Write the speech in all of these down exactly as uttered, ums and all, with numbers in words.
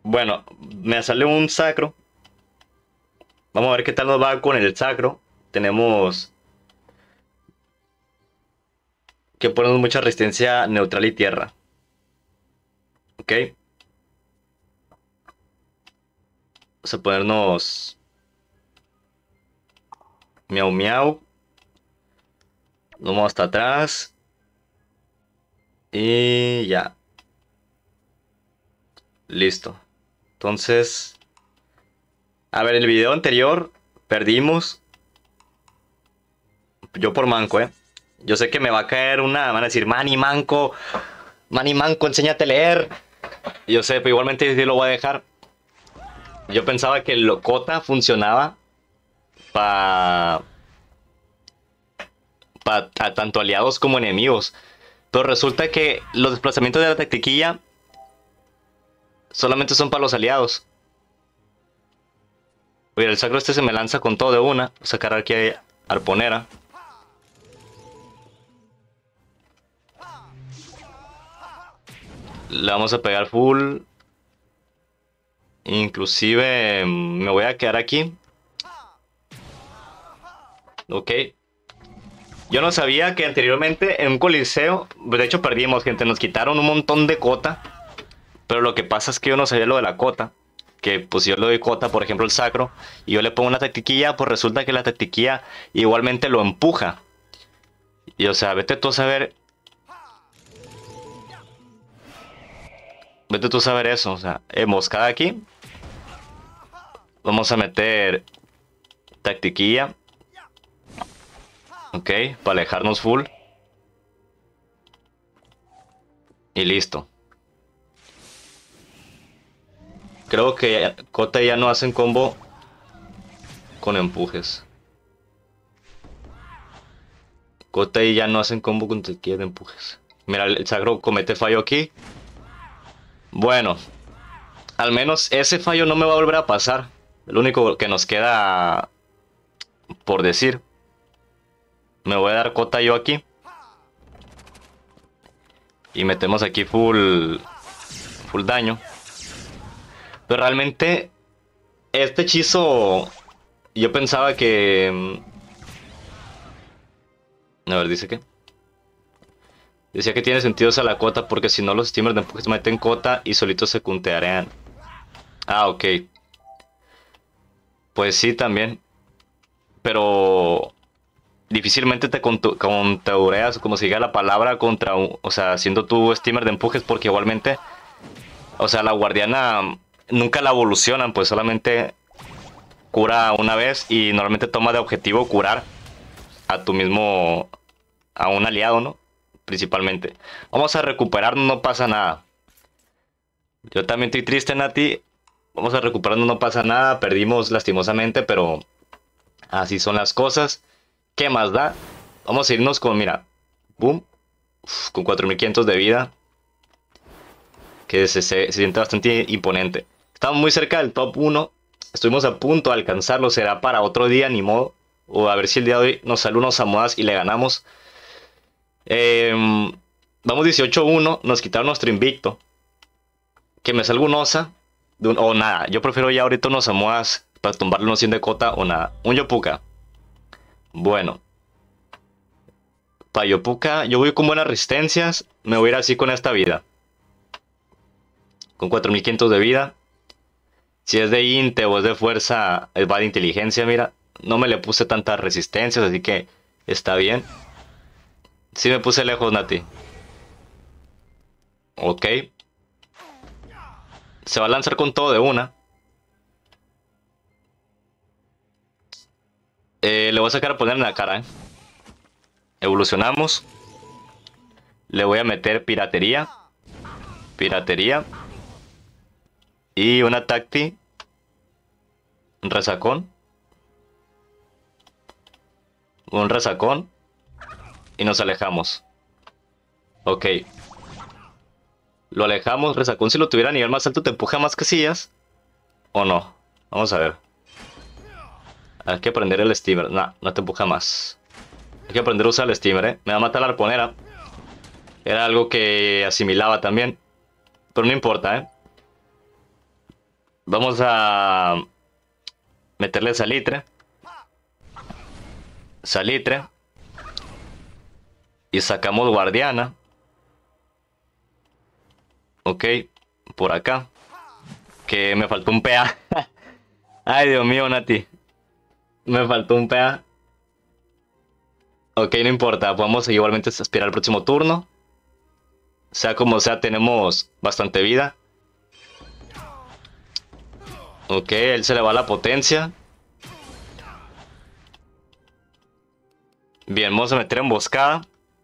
Bueno, me sale un sacro. Vamos a ver qué tal nos va con el sacro. Tenemos que ponernos mucha resistencia neutral y tierra. Ok. Vamos a ponernos miau miau. Nos vamos hasta atrás. Y ya. Listo. Entonces, a ver, el video anterior perdimos. Yo por manco, ¿eh? Yo sé que me va a caer una... Van a decir, Manny Manco. Manny Manco, enséñate a leer. Yo sé, pero igualmente sí lo voy a dejar. Yo pensaba que el Cota funcionaba para pa, pa tanto aliados como enemigos. Pero resulta que los desplazamientos de la tactiquilla solamente son para los aliados. Oye, el sacro este se me lanza con todo de una. Voy a sacar aquí a arponera. Le vamos a pegar full. Inclusive me voy a quedar aquí. Ok. Yo no sabía que anteriormente en un coliseo, de hecho perdimos, gente, nos quitaron un montón de cota. Pero lo que pasa es que yo no sabía lo de la cota. Que pues yo le doy cota, por ejemplo el sacro, y yo le pongo una tactiquilla, pues resulta que la tactiquilla igualmente lo empuja. Y o sea, vete tú a saber. Vete tú a saber eso, o sea, emboscada aquí. Vamos a meter tactiquilla. Ok, para alejarnos full. Y listo. Creo que Cota ya no hacen combo con empujes. Cota y ya no hacen combo con tequila de empujes. Mira, el sacro comete fallo aquí. Bueno, al menos ese fallo no me va a volver a pasar. Lo único que nos queda por decir. Me voy a dar Cota yo aquí. Y metemos aquí full, full daño. Pero realmente este hechizo yo pensaba que... A ver, dice que... Decía que tiene sentido esa la cota porque si no los steamers de empuje meten cota y solitos se cuntearean. Ah, ok. Pues sí, también. Pero difícilmente te conteureas, como se diga la palabra, contra un... O sea, siendo tú steamer de empujes porque igualmente... O sea, la guardiana nunca la evolucionan, pues solamente cura una vez y normalmente toma de objetivo curar a tu mismo... A un aliado, ¿no? Principalmente. Vamos a recuperarnos, no pasa nada. Yo también estoy triste, Nati. Vamos a recuperarnos, no pasa nada. Perdimos lastimosamente, pero así son las cosas. ¿Qué más da? Vamos a irnos con, mira, boom, uf, con cuatro mil quinientos de vida. Que se, se, se siente bastante imponente. Estamos muy cerca del top uno. Estuvimos a punto de alcanzarlo. Será para otro día, ni modo. O a ver si el día de hoy nos sale unos Samoas y le ganamos. Eh, vamos dieciocho uno. Nos quitaron nuestro invicto. Que me salga un Osa. De un, o nada. Yo prefiero ya ahorita unos Samoas para tumbarle unos cien de cota o nada. Un Yopuka. Bueno. Para Yopuka, yo voy con buenas resistencias. Me voy a ir así con esta vida. Con cuatro mil quinientos de vida. Si es de inte o es de fuerza, va de inteligencia, mira. No me le puse tantas resistencias, así que está bien. Sí me puse lejos, Nati. Ok. Se va a lanzar con todo de una. Eh, le voy a sacar a poner en la cara, ¿eh? Evolucionamos. Le voy a meter piratería. Piratería. Y una tacti. Un resacón. Un resacón. Y nos alejamos. Ok. Lo alejamos. Resacón, si lo tuviera a nivel más alto, ¿te empuja más casillas? ¿O no? Vamos a ver. Hay que aprender el steamer. No, no te empuja más. Hay que aprender a usar el steamer, ¿eh? Me va a matar la arponera. Era algo que asimilaba también. Pero no importa, ¿eh? Vamos a meterle salitre. Salitre. Y sacamos guardiana. Ok, por acá. Que me faltó un P A. Ay, Dios mío, Nati. Me faltó un P A. Ok, no importa. Podemos igualmente aspirar al próximo turno. Sea como sea, tenemos bastante vida. Ok, él se le va la potencia. Bien, vamos a meter emboscada.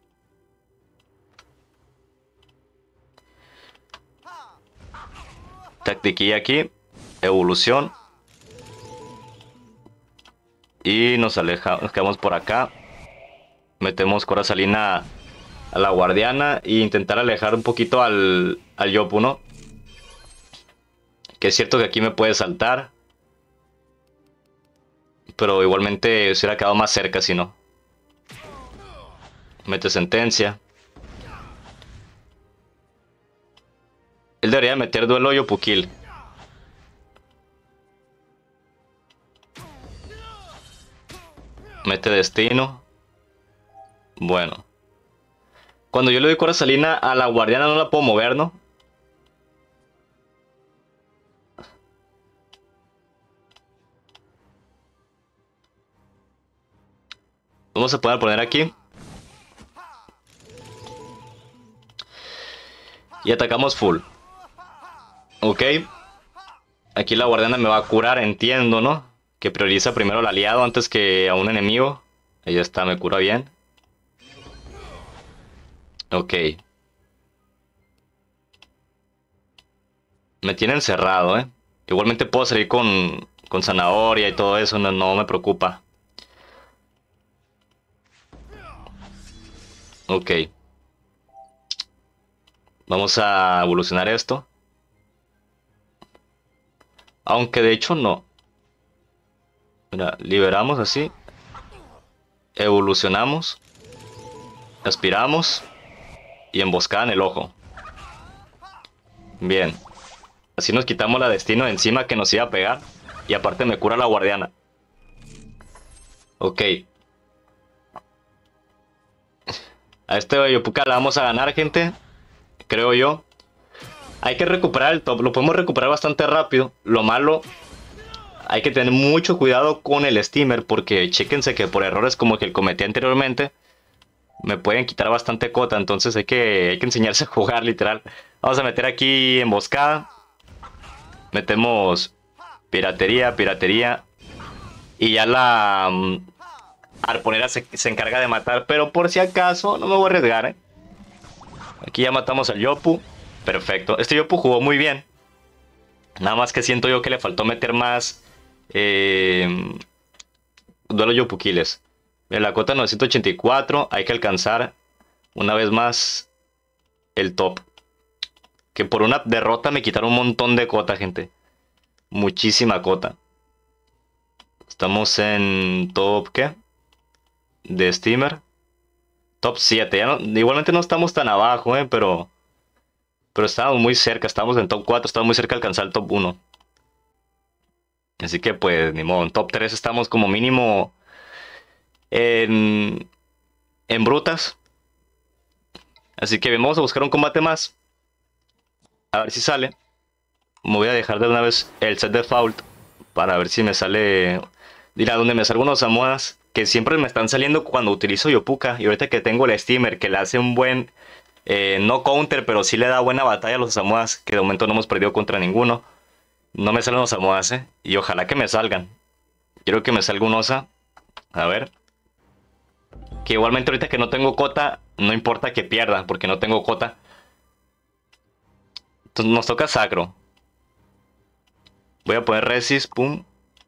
Tactiquilla aquí. Evolución. Y nos alejamos, nos quedamos por acá. Metemos Corazalina a la guardiana. E intentar alejar un poquito al, al Yopu, ¿no? Que es cierto que aquí me puede saltar. Pero igualmente se hubiera quedado más cerca si no. Mete sentencia. Él debería meter duelo Yopu kill. Mete destino. Bueno. Cuando yo le doy Corazalina a la guardiana no la puedo mover, ¿no? Vamos a poder poner aquí. Y atacamos full. Ok. Aquí la guardiana me va a curar, entiendo, ¿no? Que prioriza primero al aliado antes que a un enemigo. Ahí está, me cura bien. Ok. Me tiene encerrado, ¿eh? Igualmente puedo salir con, con zanahoria y todo eso, no, no me preocupa. Ok. Vamos a evolucionar esto. Aunque de hecho no. Mira, liberamos así. Evolucionamos. Aspiramos. Y emboscada en el ojo. Bien. Así nos quitamos la destino de encima que nos iba a pegar. Y aparte me cura la guardiana. Ok. A este Yopuka la vamos a ganar, gente. Creo yo. Hay que recuperar el top. Lo podemos recuperar bastante rápido. Lo malo, hay que tener mucho cuidado con el steamer. Porque chéquense que por errores como el que cometí anteriormente, me pueden quitar bastante cota. Entonces hay que, hay que enseñarse a jugar, literal. Vamos a meter aquí emboscada. Metemos piratería, piratería. Y ya la um, arponera se, se encarga de matar. Pero por si acaso, no me voy a arriesgar, ¿eh? Aquí ya matamos al Yopu. Perfecto. Este Yopu jugó muy bien. Nada más que siento yo que le faltó meter más eh, duelo Yopu kills. En la cota novecientos ochenta y cuatro hay que alcanzar una vez más el top. Que por una derrota me quitaron un montón de cota, gente. Muchísima cota. Estamos en top, ¿qué? De steamer. Top siete. Ya no, igualmente no estamos tan abajo, ¿eh? Pero... Pero estábamos muy cerca, estábamos en top cuatro, estábamos muy cerca de alcanzar el top uno. Así que pues, ni modo, en top tres estamos como mínimo en, en brutas. Así que vamos a buscar un combate más. A ver si sale. Me voy a dejar de una vez el set default para ver si me sale... Dirá, donde me salgan unos Samuas que siempre me están saliendo cuando utilizo Yopuka. Y ahorita que tengo el steamer que le hace un buen... Eh, no counter, pero sí le da buena batalla a los Samuas, que de momento no hemos perdido contra ninguno. No me salen los Samuas, ¿eh? Y ojalá que me salgan. Quiero que me salga un Osa. A ver. Que igualmente ahorita que no tengo cota, no importa que pierda, porque no tengo cota. Entonces nos toca Sacro. Voy a poner Resist, pum.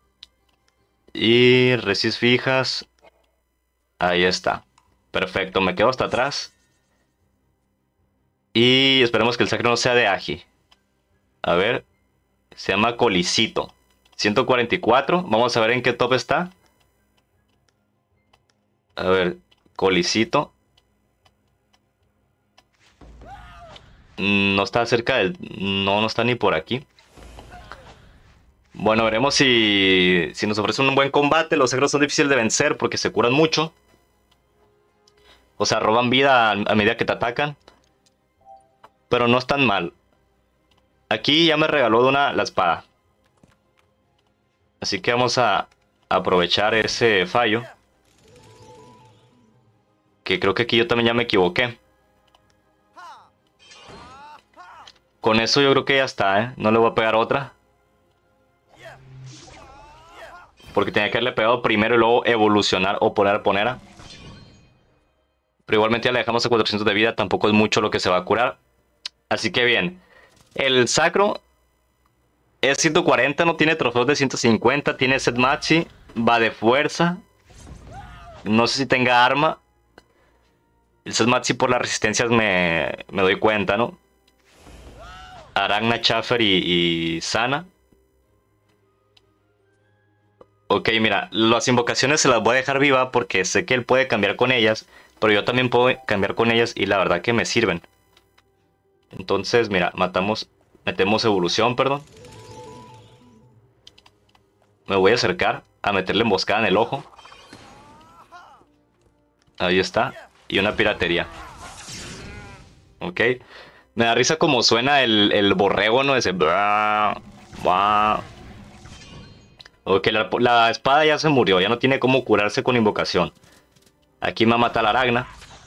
Y Resist fijas. Ahí está. Perfecto, me quedo hasta atrás. Y esperemos que el Sacro no sea de Agi. A ver. Se llama Colicito. ciento cuarenta y cuatro. Vamos a ver en qué top está. A ver. Colicito. No está cerca del... No, no está ni por aquí. Bueno, veremos si, si nos ofrecen un buen combate. Los sacros son difíciles de vencer porque se curan mucho. O sea, roban vida a, a medida que te atacan. Pero no están mal. Aquí ya me regaló de una la espada. Así que vamos a aprovechar ese fallo. Que creo que aquí yo también ya me equivoqué. Con eso yo creo que ya está, ¿eh? No le voy a pegar otra. Porque tenía que haberle pegado primero y luego evolucionar o poner a ponera. Pero igualmente ya le dejamos a cuatrocientos de vida. Tampoco es mucho lo que se va a curar. Así que bien. El sacro es ciento cuarenta, no tiene trofeos de ciento cincuenta. Tiene set machi. Va de fuerza. No sé si tenga arma. El set machi por las resistencias me, me doy cuenta, ¿no? Aragna, Chaffer y, y Sana. Ok, mira, las invocaciones se las voy a dejar viva porque sé que él puede cambiar con ellas, pero yo también puedo cambiar con ellas y la verdad que me sirven. Entonces, mira, matamos, metemos evolución, perdón. Me voy a acercar a meterle emboscada en el ojo. Ahí está. Y una piratería. Ok. Me da risa como suena el, el borrego, ¿no? Ese... bra, bra. Ok, la, la espada ya se murió, ya no tiene cómo curarse con invocación. Aquí me mata la aragna.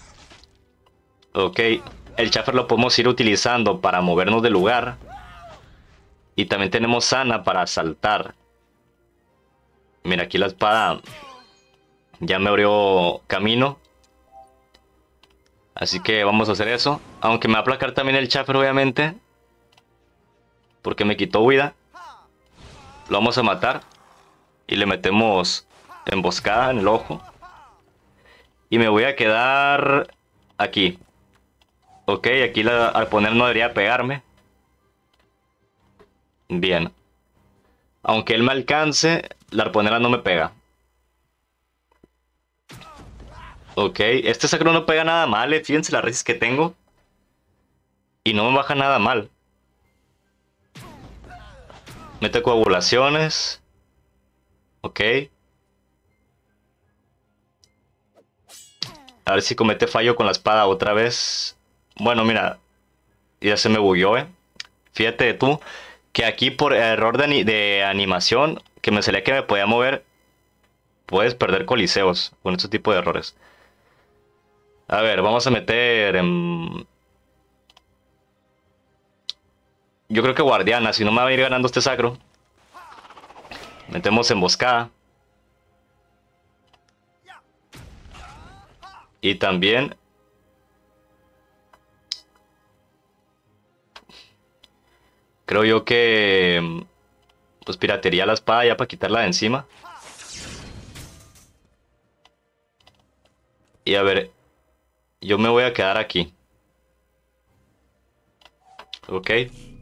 Ok, el chaffer lo podemos ir utilizando para movernos del lugar. Y también tenemos sana para saltar. Mira, aquí la espada ya me abrió camino. Así que vamos a hacer eso. Aunque me va a aplacar también el chaffer, obviamente. Porque me quitó vida. Lo vamos a matar. Y le metemos emboscada en el ojo. Y me voy a quedar aquí. Ok, aquí la, al poner no debería pegarme. Bien. Aunque él me alcance, la arponera no me pega. Ok, este sacro no pega nada mal, eh. Fíjense las resist que tengo. Y no me baja nada mal. Mete coagulaciones. Ok. A ver si comete fallo con la espada otra vez. Bueno, mira. Ya se me bugueó, eh. Fíjate tú que aquí por error de, ani de animación, que me salía que me podía mover, puedes perder coliseos con este tipo de errores. A ver, vamos a meter... En... Yo creo que guardiana, si no me va a ir ganando este sacro. Metemos emboscada. Y también... Creo yo que... Pues piratería la espada ya para quitarla de encima. Y a ver... Yo me voy a quedar aquí. Ok.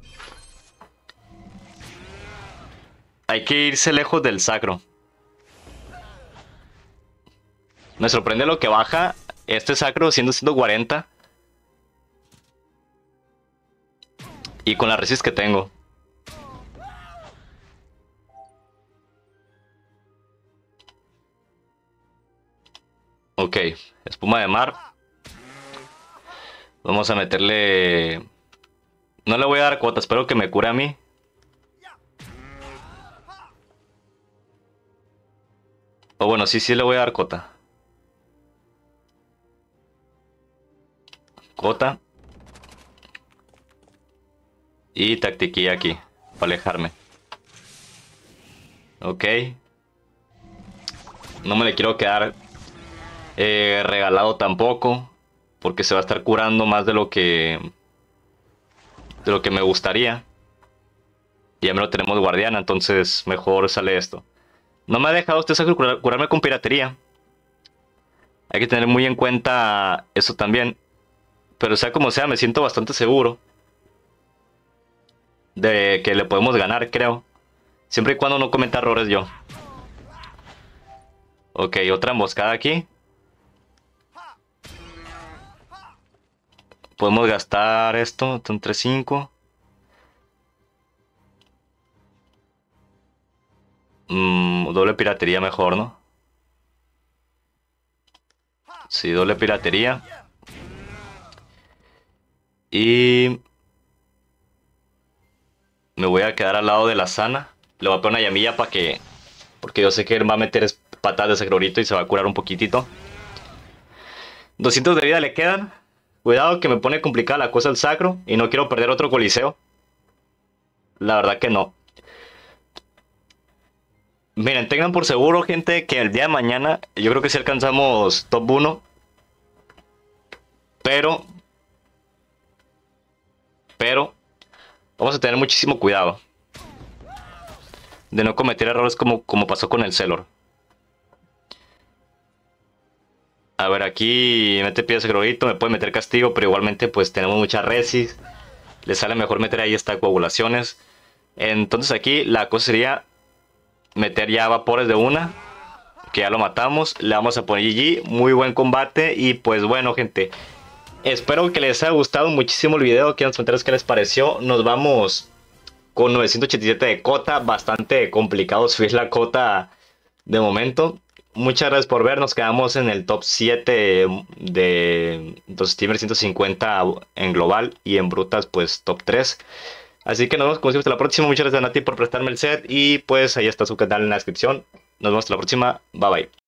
Hay que irse lejos del sacro. Me sorprende lo que baja este sacro siendo ciento cuarenta. Y con la resist que tengo. Ok, espuma de mar. Vamos a meterle... No le voy a dar cuota, espero que me cure a mí. O bueno, sí, sí le voy a dar cota. Cota. Y tactiquilla aquí, para alejarme. Ok. No me le quiero quedar eh, regalado tampoco. Porque se va a estar curando más de lo que... De lo que me gustaría. Y ya me lo tenemos guardiana, entonces mejor sale esto. No me ha dejado este sacro curar, curarme con piratería. Hay que tener muy en cuenta eso también. Pero sea como sea, me siento bastante seguro de que le podemos ganar, creo. Siempre y cuando no cometa errores yo. Ok, otra emboscada aquí. Podemos gastar esto, son tres cinco. Mm, doble piratería mejor, ¿no? Sí, doble piratería. Y me voy a quedar al lado de la sana. Le voy a poner una llamilla para que... Porque yo sé que él va a meter es- patadas de sagrorito y se va a curar un poquitito. doscientos de vida le quedan. Cuidado que me pone complicada la cosa el sacro. Y no quiero perder otro coliseo. La verdad que no. Miren, tengan por seguro, gente, que el día de mañana yo creo que si alcanzamos top uno. Pero, pero, vamos a tener muchísimo cuidado de no cometer errores como, como pasó con el Celor. A ver, aquí mete pie de sagrorito, me puede meter castigo, pero igualmente pues tenemos mucha resis. Le sale mejor meter ahí esta coagulaciones. Entonces aquí la cosa sería meter ya vapores de una, que ya lo matamos. Le vamos a poner G G, muy buen combate. Y pues bueno, gente, espero que les haya gustado muchísimo el video. Aquí en los comentarios qué les pareció. Nos vamos con novecientos ochenta y siete de cota, bastante complicado subir la cota de momento. Muchas gracias por ver, nos quedamos en el top siete de los streamers ciento cincuenta en global y en brutas pues top tres. Así que nos vemos como siempre hasta la próxima. Muchas gracias a Nati por prestarme el set y pues ahí está su canal en la descripción. Nos vemos hasta la próxima. Bye bye.